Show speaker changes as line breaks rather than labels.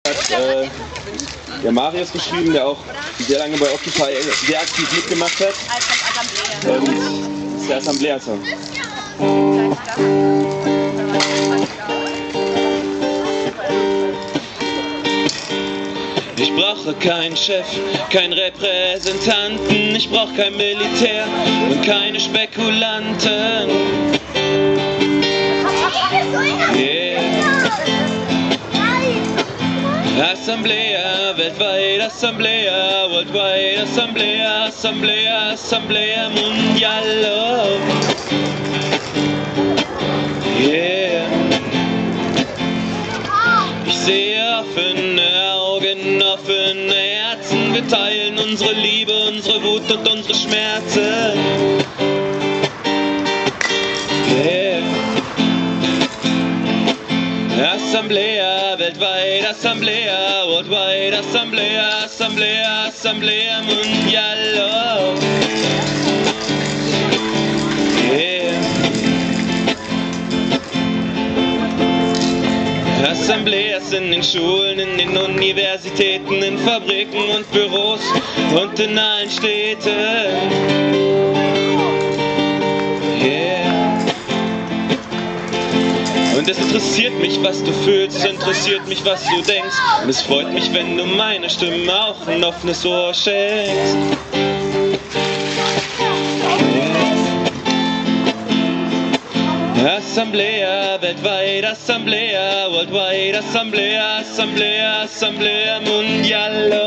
Hat der Marius geschrieben, der auch sehr lange bei Occupy sehr aktiv mitgemacht hat. Und das ist der Assemblea-Song. Ich brauche keinen Chef, keinen Repräsentanten, ich brauche kein Militär und keine Spekulanten. Yeah. Assemblea, weltweit Assemblea, worldwide Assemblea, Assemblea, Assemblea Mundial. Yeah. Ich sehe offene Augen, offene Herzen, wir teilen unsere Liebe, unsere Wut und unsere Schmerzen. Yeah. Assemblea, weltweit Assemblea, worldwide Assemblea, Assemblea, Assemblea Mundial. Yeah. Assembleas in den Schulen, in den Universitäten, in Fabriken und Büros und in allen Städten. Yeah. Und es interessiert mich, was du fühlst, es interessiert mich, was du denkst. Und es freut mich, wenn du meine Stimme auch ein offenes Ohr schenkst. Assemblea, weltweit Assemblea, worldwide Assemblea, Assemblea, Assemblea Mundial.